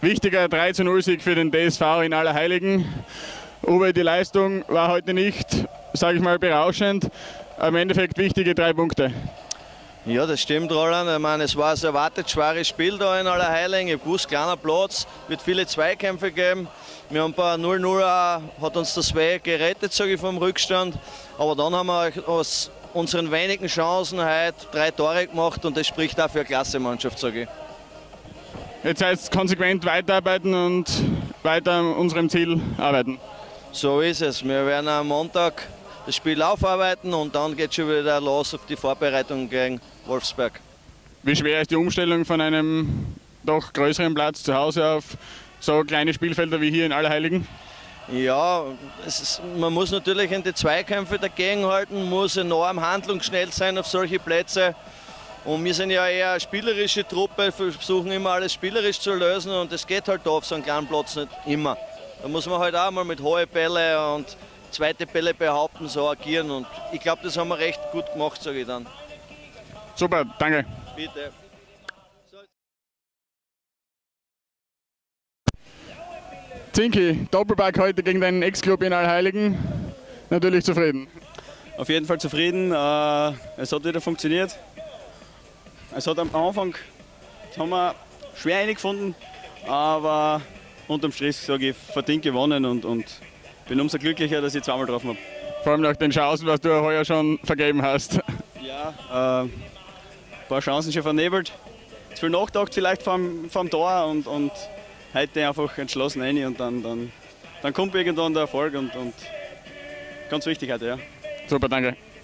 Wichtiger 3:0-Sieg für den DSV in Allerheiligen. Uwe, die Leistung war heute nicht, sage ich mal, berauschend. Aber im Endeffekt wichtige 3 Punkte. Ja, das stimmt, Roland. Ich meine, es war ein erwartet schweres Spiel da in Allerheiligen. Ich habe gewusst, kleiner Platz, wird viele Zweikämpfe geben. Wir haben ein paar 0:0, hat uns das Weg gerettet, sage ich, vom Rückstand. Aber dann haben wir aus unseren wenigen Chancen heute 3 Tore gemacht und das spricht auch für eine Klassemannschaft, sage ich. Jetzt heißt es konsequent weiterarbeiten und weiter an unserem Ziel arbeiten. So ist es. Wir werden am Montag das Spiel aufarbeiten und dann geht es schon wieder los auf die Vorbereitung gegen Wolfsberg. Wie schwer ist die Umstellung von einem doch größeren Platz zu Hause auf so kleine Spielfelder wie hier in Allerheiligen? Ja, man muss natürlich in die Zweikämpfe dagegenhalten, muss enorm handlungsschnell sein auf solche Plätze. Und wir sind ja eher eine spielerische Truppe, versuchen immer alles spielerisch zu lösen und das geht halt da auf so einem kleinen Platz nicht immer. Da muss man halt auch mal mit hohen Bälle und zweite Bälle behaupten, so agieren und ich glaube, das haben wir recht gut gemacht, sage ich dann. Super, danke. Bitte. Zinki, Doppelpack heute gegen deinen Ex-Club in Allerheiligen. Natürlich zufrieden. Auf jeden Fall zufrieden. Es hat wieder funktioniert. Es hat am Anfang, das haben wir schwer eingefunden, aber unterm Strich sage ich, verdient gewonnen und bin umso glücklicher, dass ich zweimal getroffen habe. Vor allem nach den Chancen, was du heuer schon vergeben hast. Ja, ein paar Chancen schon vernebelt. Zu viel nachgedacht vielleicht vom Tor und heute einfach entschlossen rein und dann kommt irgendwann der Erfolg und ganz wichtig heute, ja. Super, danke.